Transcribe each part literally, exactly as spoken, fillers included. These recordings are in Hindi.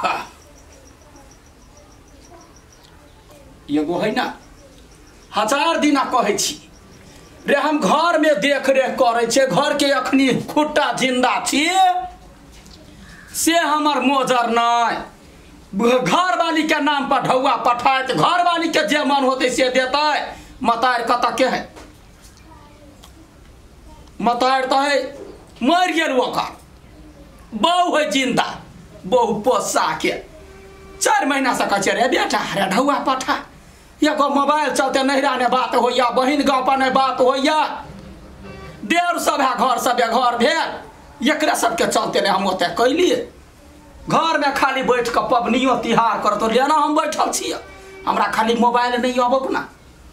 एगो है ना हजार दिन कहे छी रे हम घर में देख रेख करे छे घर के अखनी खुट्टा जिंदा छी से हमर मोजर नहीं घर वाली के नाम पर ढौआ पठाए घर वाली के जे मन होते से देता है मतार कत के है मतार तो है मर गए ओकर बहु है जिंदा बहु पोसा के चार महीना से कहे रे बेटा रे ढौआ पठा एगो मोबाइल चलते नहरा ने बात हो या बहन गाँव पर बात हो या देर सब है घर सब है घर भेल एक सबके चलते ने हम ओते कैलिए घर में खाली बैठ के पबनियो तिहार कर तो लेना हम बैठल छिए हमरा खाली मोबाइल नहीं अबक ना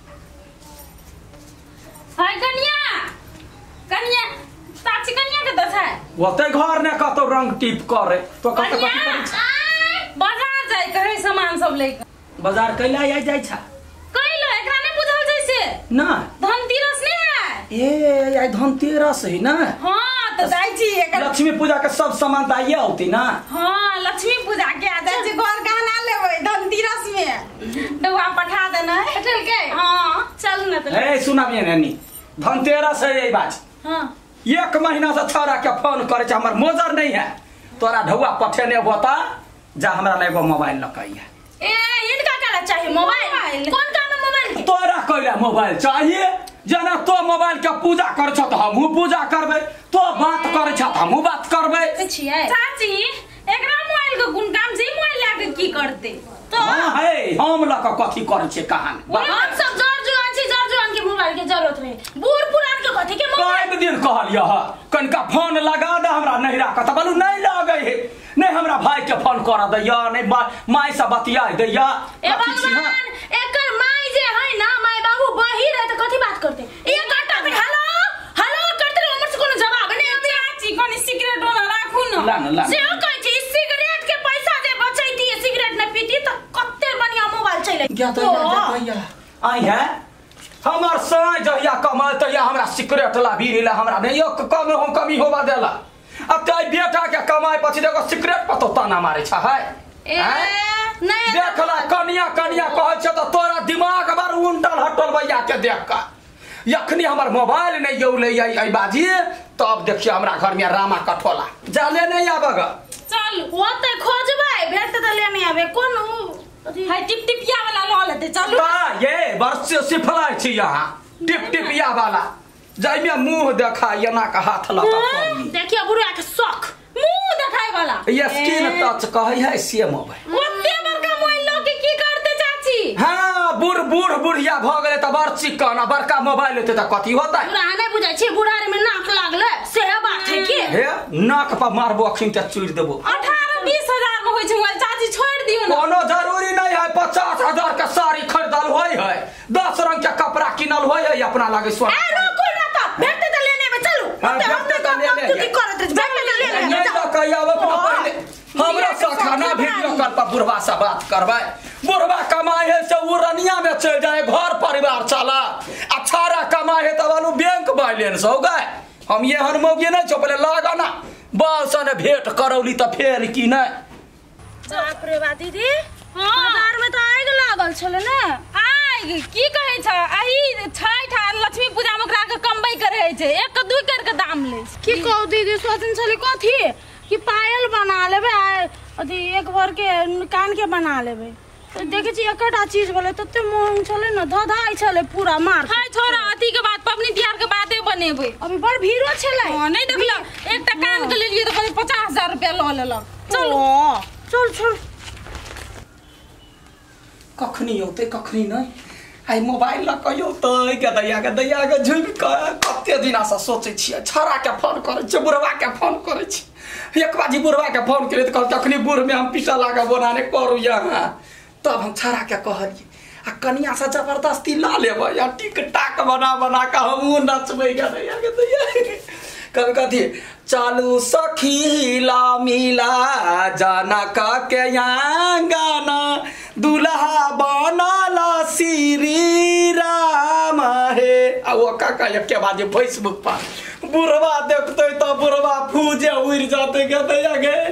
हाय कन्या कन्या चाची कन्या के दस है ओते घर ने कतो रंग टिप करे तो कत कत बाजार जाय करे सामान सब लेके बाजार कैला आइ जाय छा कैला एकरा ने बुझल जैसे ना धनतेरस ने है ए आई धनतेरस है ना हां तो जाय छी एकर लक्ष्मी पूजा के सब सामान दाइए होती ना हां लक्ष्मी पूजा के आ जाय छी घर गहना लेबै धनतेरस में डुआ पठा देना चल के हां चल न तो ए सुना में नानी धनतेरस है यही बात हां एक महीना से छोरा के फोन करे छ हमर मोजर नहीं है तोरा ढौआ पठेने होता जा हमरा लेगो मोबाइल लकैया ए इनका क्या चाहिए मोबाइल कौन काम है मोबाइल तोरा कैला मोबाइल चाहिए जना तो मोबाइल के पूजा कर छ त हमहु पूजा करबे तो बात कर छ त हमहु बात करबे छियै चाची एकरा मोबाइल के गुण काम जी मोबाइल लाके की करते तो हां है हम लक कथि करे छे कहां हम सब जर जुआन छी जर जुआन के मोबाइल के जरूरत रहे बूढ़ पुरान के कथि के मोबाइल कई दिन कहलिया ह कनका फोन लगा दे हमरा नहिरा का त बोलू नहीं लागे है नहीं हमरा भाई के फोन कर दैया नहीं माई से बतिया दैया ए भगवान एकर माई जे है ना माई बाबू बहिर है त कथि बात करते एक घंटा पे हेलो हेलो करते हमर से कोनो जवाब नहीं आबे चाची कोनी सिगरेट वाला राखू न ला न ला से कहै छी सिगरेट के पैसा जे बचैती सिगरेट न पीती त कत्ते बढ़िया मोबाइल चले क्या तो दैया आई है हमर समय जहिया कमाल तहिया हमरा सिगरेट ला बीरीला हमरा नहीं कम हो कमी होबा देला अब तो बेटा के कमाई पछी देखो सिगरेट पर तो ताना मारे छ है नहीं देखला कनिया कनिया कहै छ त तोरा दिमाग बार उंटल हटल भैया के देख का यखनी हमर मोबाइल नहीं यौ ले आई आई बाजी तब देखिए हमरा घर में रामा कठोला जाले नहीं आबेगा चल ओते खोजबै भेट त लेने आबे कोन हाय टिप टिपिया वाला ल लेते चलू का ये वर्ष सिफलाई छी यहां टिप टिपिया वाला जाय में मुंह देखा एना का हाथ लगा पड़ी देखिए बुढ़िया के शौक मुंह देखाय वाला ये स्किन टच कहै है से मोबाइल ओते बड़का मोबाइल ल के की करते चाची हां बूढ़ बूढ़ बुढ़िया भ गेले त बड़ चिकन बड़का मोबाइल लेते त कथि होता बुढ़ा नहीं बुझाय छी बुढ़ारे में नाक लागले से बात है की हे नाक पर मारबो अखिन त चूड़ देबो अठारह बीस हजार में होय छै मोबाइल चाची छोड़ दियो ना कोनो जरूरी नहीं है पचास हजार के साड़ी खरीदल होय है दस रंग के कपड़ा किनल होय है अपना लागे सो ए रुको ना त भेट त लेने में चलू भेट त लेने की करत भेट त लेने नहीं तो कहिया अपना पहले हमरा से खाना वीडियो कॉल पर बुढ़वा से बात करबै बुढ़वा कमाए है से उरनिया में चल जाए घर परिवार चला अछारा कमाए है त वालू बैंक बैलेंस हो गए हम ये हर मौगे नहीं चोपले लागा ना बाल सन भेंट करौली त फेर की नहीं बाप रे बा दीदी बाजार में त आग लागल छले ने आग की कहै छ आही छठ आ लक्ष्मी पूजा में ओकरा के कमबै करे छै एक दू कर के दाम ले की कहू दीदी सोचन छले कथि कि पायल बना लेबे अथी एक भर के कान के बना लेबे तो देखे छी एकटा चीज बोले तते महंग छले न धधाई छले पूरा मार हाय छोरा अथी के बाद पबनी तिहार के बादे बनेबे अभी बड़ भीड़ो छले हां नहीं देखला एकटा कान के लेलिए तो करीब पचास हजार रुपया ल लेला चल चल चल कखनी होते कखनी नहीं आई मोबाइल ला कहियो तय के दैया के दैया के झुम के कते दिना से सोचे छिए छरा के फोन करे छ बुढ़वा के फोन करे छी एक बाजी बुढ़वा के फोन करे त कखनी बुढ़ में हम पीछा लागा बनाने करू यहां तब हम छरा के कहलिए आ कनिया से जबरदस्ती ला लेबे या टिक टाक बना बना के हम नचबै के दैया के दैया कभी कथी चालू सखी ला मिला जाना का के गाना दुल्हा बनला श्री राम हे आ वो काका एक बाजे फेसबुक पर बुढ़वा देखते तो बुढ़वा फूजे उड़ जाते कहते गे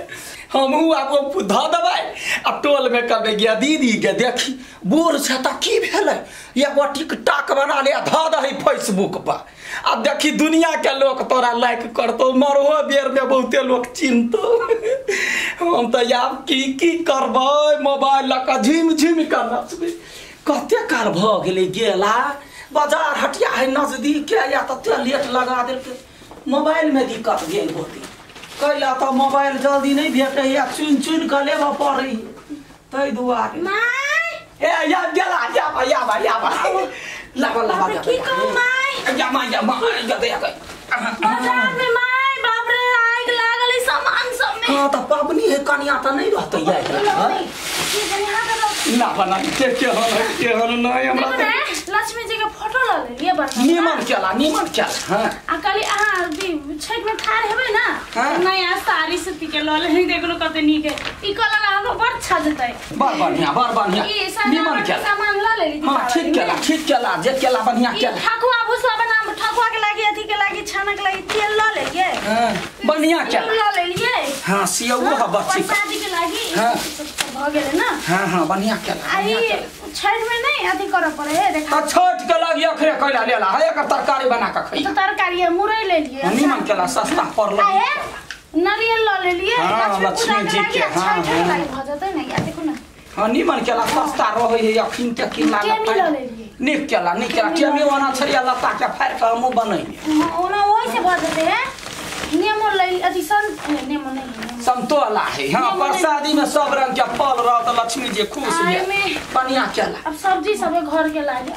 हमहू आब ध देबै आ टोल में कहबै गे दीदी गे देखी बूढ़ छै तऽ की भेलै एगो टिकटॉक बना ले ध दही फेसबुक पर आ देखी दुनिया के लोग तोरा लाइक करतौ मरहो बेर में बहुते लोग चिन्हतौ हम तऽ आब की की करबै मोबाइल लऽ कऽ झिम झिम कऽ नचबै कते काल भऽ गेलै गेला बाजार हटिया है नजदीक या तते लेट लगा देलकै मोबाइल में दिक्कत भेल होती कैला तऽ मोबाइल जल्दी नहीं भेटै या चुन चुन कऽ लेबऽ पड़ै ताहि दुआरे ए या गेला या बा या बा या बा लाबा लाबा की कहू माय या माय या माय या दे गई बाजार में माय बाप रे आग लागल है सामान सब में हां तऽ पाबनी है कनिया तऽ नहीं रहतै या की कनिया के ना बना के के हन के हन नहीं हमरा लक्ष्मी जी के फोटो ल लेलिए बस निमन केला निमन केला हां आ कली अहाँ छठ में ठार हेबै ना नया साड़ी सूती के ल ले देखलो कते नीक है ई कलर हमरो बड़ अच्छा जतै बड़ बढ़िया बड़ बढ़िया निमन केला सामान ल लेली हां ठीक केला ठीक केला जे केला बढ़िया केला ठकुआ भुसवा बना ठकुआ के लागि अथी के लागि छाना के लागि तेल ल लेलिए हां बढ़िया केला ल लेलिए हां सियौ ह बच्ची शादी के लागि हां भ गेलै ना हां हां बढ़िया केला आई छठ में नहीं अथी करे पड़े है देखा छठ के लागि अखरे कैला लेला है एकर तरकारी बना के खई तो तरकारी है मुरई ले लिए निमन केला सस्ता पड़ल है नारियल ल ले लिए हां लक्ष्मी जी के हां हां भ जतै ना या देखो ना हां निमन केला सस्ता रहै है अखिन के किला केमी ल ले लिए निक केला निक केला केमी वाला छरिया लता के फाड़ के हमु बनै ओना ओइ से भ जतै है नेमो ले अथी सन नेमो नहीं संतोला है हां प्रसादी में सब रंग के फल रह त लक्ष्मी जी खुश है बढ़िया केला अब सब्जी सब घर के लागे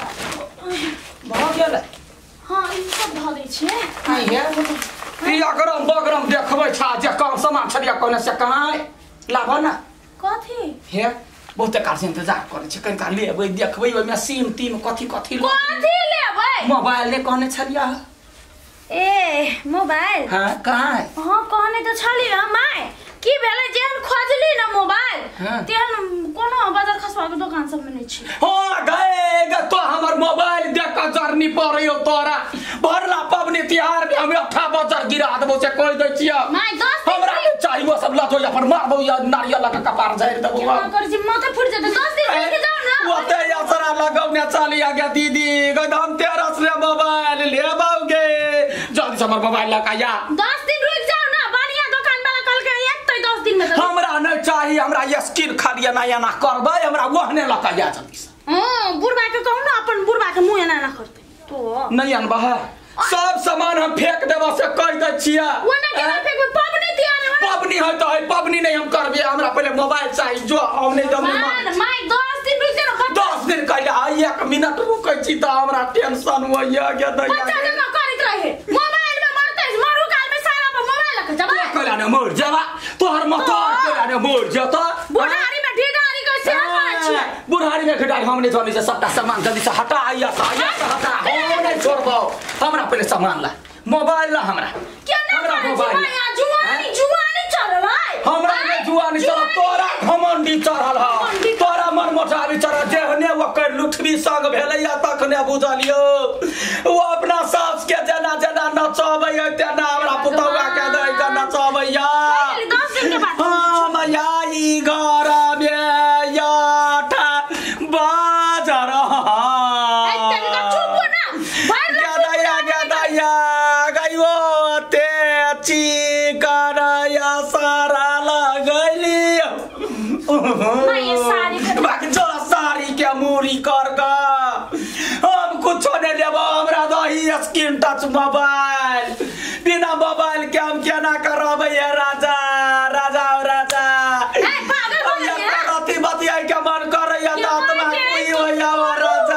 भ गेलै हां ई सब भ दै छियै हां ये ई अगरम बगरम देखबै छा जे कम सामान छरिया कोने से कहां लाबो ना कथी हे बहुते काल से इंतजार करे छै कनिका लेबै देखबै ओइ में सीम तीम कथी कथी कथी लेबै मोबाइल ले कहने छरिया ए मोबाइल हां कहां है हां कहने तो छली माय की भेले जेहन खोजली ना मोबाइल तेहन कोनो बाजार खसवा के दुकान सब में नहीं छी हां गए ग तो हमर मोबाइल देख के जर्नी पड़ियो तोरा भरला पबनी तिहार में हम अठा बाजार गिरा देबो से कह दै छियै माय दस हमरा के चाहिए सब लतो या पर मारबो या नारियल का कपार झाड़ देबो क्या कर जी माथे फुट जाते दस दिन लेके जाओ ना ओते यासरा लगाउने चली आ गया दीदी गदम तेरस रे मोबाइल लेबाओगे जल्दी से हमर मोबाइल लगा या दस दिन रुक जाओ ना बढ़िया दुकान वाला कल के एक तो दस दिन में हमरा नहीं चाहिए हमरा ये स्किन खरिया ना या ना करबै हमरा ओहने लगा या जल्दी से हां बुढ़बा के कहू ना अपन बुढ़बा के मुंह ना ना करते तो नहीं अनबा सब सामान हम फेंक देबो से कह दै छियै ओना के फेंक पबनी तिहार है पबनी है तो है पबनी नहीं हम करबे हमरा पहले मोबाइल चाहिए जो हमने दम मान माय दस दिन रुक जा दस दिन कहले आई एक मिनट रुकै छी त हमरा टेंशन होइया गे दैया बच्चा जमा करत रहे मोबाइल में मरते मरू काल में सारा पर मोबाइल लग जबा कहला ने मर जावा तोहर मत कहला ने मर जता बुढ़ारी में ढिगारी कैसे करे छी बुढ़ारी में ढिगारी हमने जानी से सबटा सामान जल्दी से हटा आइया आइया हटा हम नहीं छोड़बो हमरा पहले सामान ला मोबाइल ला हमरा हमरा मोबाइल जुआनी जुआनी चढ़ल है हमरा में जुआनी चढ़ल तोरा घमंडी चढ़ल है तोरा मन मोटावी चढ़ल जेहने ओकर लुठबी संग भेलैया तखने बुझलियो वो अपना सास के जना जना नचबै तेना हमरा पुतौआ के दै के नचबैया दस दिन के बाद हम आई घर में याठा बाजार ए तेरी का चुप हो ना भाई गदया गदया गयो ते ची करया सारा लगलियो मैं साड़ी बाकी जो साड़ी के मूरी कर गा हम कुछ नहीं देबो हमरा दही स्क्रीन टच मोबाइल बिना मोबाइल के हम केना करबै राजा राजा राजा ए पागल हो गया कथी बतिया के मन करैया दांत में कोई होया राजा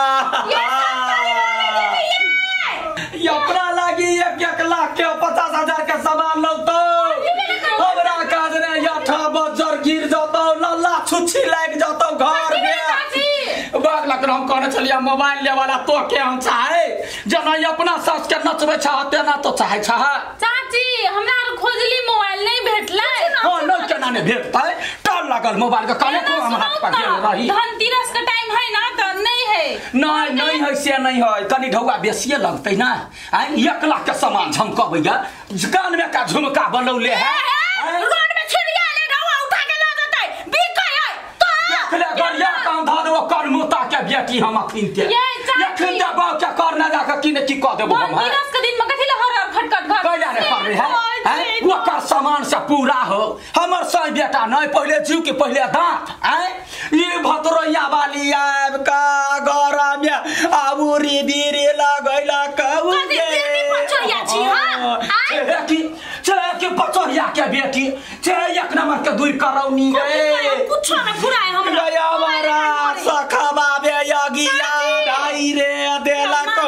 ये अपना लागी एक एक लाख के पचास हजार के सामान लौतो हमरा काज ने याठा बजर गिर जातो लल्ला छुच्छी लाग जातो घर में बाग लग हम कहने छलिया मोबाइल ले वाला तो के हम चाहे जना अपना सास के नचबे चाहते ना तो चाहे चाह चाची हमरा खोजली मोबाइल नहीं भेटले हां न केना ने भेटतै टल लागल मोबाइल के काने को हम हाथ पर गेल रही धनतेरस का टाइम है ना तो नहीं है नहीं नहीं है से नहीं है कनी ढौआ बेसिए लगतै ना आई एक लाख के सामान झमकबैया कान में का झुमका बनौले है रोड में छिड़िया ले धा देबो करमुता के बेटी हम अखिन के अखिन के बाप के करना जाके की ने की क देबो हम दिनस के दिन में कथि ल हर खटखट घर कैला ने करबे है हैं ओकर सामान से पूरा हो हमर सही बेटा नहीं पहले जीव के पहले दांत हैं ये भतरोया वाली आब का गरा में आबूरी बीरे लगैला कहू के पचोरिया छी हां कि चले के पचोरिया के बेटी चले एक नंबर के दुई करौनी रे कुछ ना फुराए हम गया मारा सखबा बे यगिया ढाई रे देला को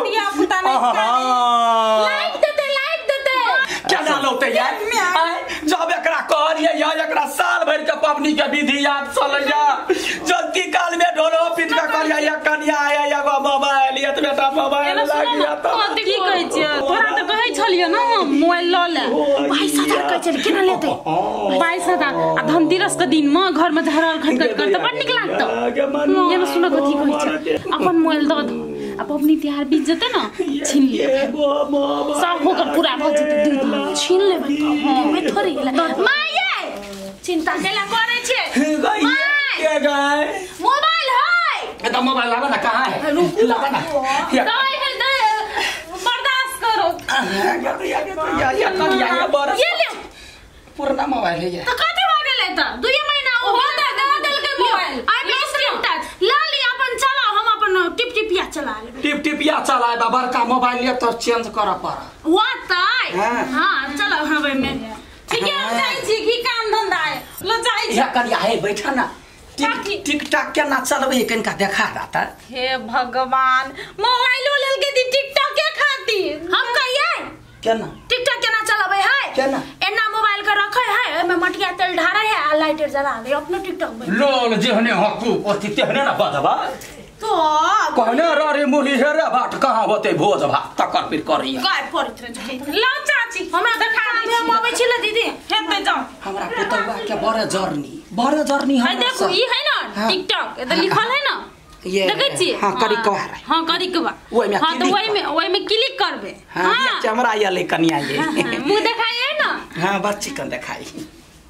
लाइक देते लाइक देते क्या डालोते यार जब एकरा कहलिए या एकरा साल भर के पबनी के विधि याद चलैया जल्दी काल में ढोलो पीट के कहलिया या कन्या आया एगो मोबाइल ये बेटा मोबाइल लागी त की कहै छियै तोरा त कहै छलियो न मोबाइल ल ले बाईस हजार कहै छलिए केना लेते बाईस हजार आ धनतेरस के दिन में घर में झरल खटखट कर त बड निक लागत ये न सुन कथि कहै छै अपन मोबाइल द दो अब अपनी त्योहार बीत जते न छीन ले सब होकर पूरा भ जते दू दिन छीन लेबै हां मैं थोड़ी माये चिंता केला करे छे के गए मोबाइल है तो मोबाइल लावा ना कहां है लावा ना दई है दई बर्दाश्त करो या या या कन्या या बर ये ले पुराना मोबाइल है ये तो कथि हो गेलै त दू महीना हो होता दे देल के मोबाइल आई स्क्रीन टच ला ली अपन चला हम अपन टिप टिपिया चला ले टिप टिपिया चलाए बा बड़का मोबाइल ले तो चेंज कर पड़ा वाताई हां चलो हवे में ठीक है जाई छी की काम धंधा है लो जाई छी या कन्या है बैठा ना टिक टिक टाक के ना चलबे कनका देखा रहता हे भगवान मोबाइल लेल के दी टिकटॉक के खातिर हम कहिए केना टिकटॉक केना चलाबे है केना एना मोबाइल के रखे है में मटिया तेल ढारे है आ लाइटर जला दे अपनो टिकटॉक में लोल जेहने हकू ओती तेहने ना बदबा तो कहने रे मुली हेरे बाट कहां होते भोज भात तकर फिर करिया काय परित्र ला चाची हमरा देखा दे हम आबै छी ले दीदी हेते जाओ हमरा पुतौआ के बड़े जर्नी बड़े जर्नी है देखो ई है ना टिकटॉक ए त लिखल है ना ये देखै छी हां करी कवा हां करी कवा ओइ में हां तो ओइ में ओइ में क्लिक करबे हां ये कैमरा ये ले कनिया ये मुंह देखाइए ना हां बच्ची कन देखाई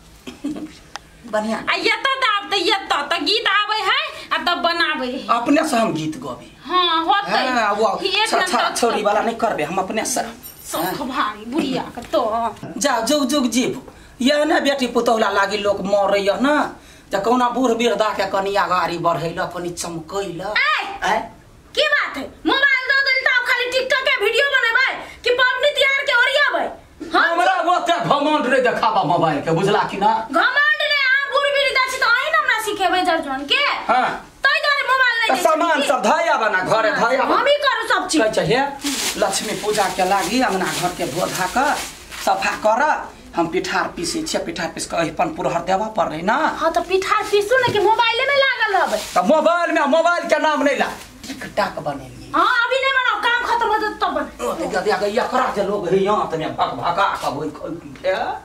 बढ़िया आ ये तो दाब त ये तो त गीत आवे है आ तब बनावे है अपने से हम गीत गाबे हां होतै हां वो अच्छा छोरी वाला नहीं करबे हम अपने से सब भारी बुढ़िया के तो जा जुग जुग जीव ये ना बेटी पुतौला लागी लोग मरैया ना त कोना बूढ़ बिरदा के कनिया गाड़ी बढ़ैला कनी चमकैला ए की बात है मोबाइल दो दिन त खाली टिकटॉक के वीडियो बनेबै कि पबनी त्योहार के ओरियाबै हमरा ओते घमंड रे देखाबा मोबाइल के बुझला कि ना घमंड रे आ बूढ़ बिरदा छी त आइ हमरा सिखेबै जर्जन के हां तै दुआरे मोबाइल नहीं सामान सब धाया बना घरे धाया हम ही करू सब चीज कहै चाहिए लक्ष्मी पूजा के लागी अंगना घर के धोधा के सफा कर हम पिठार पीसे छे पिठार पीस के अपन पुरहर देवा पड़ै ना हां त पिठार पीसू ने कि मोबाइल में लागल रहबै त मोबाइल में मोबाइल के नाम नहीं ला टिकटॉक बनेलिए हां अभी नहीं बनाओ काम खत्म हो जात तब बन ओ ते गदिया गया करा जे लोग हे यहां तने भक भका के बोल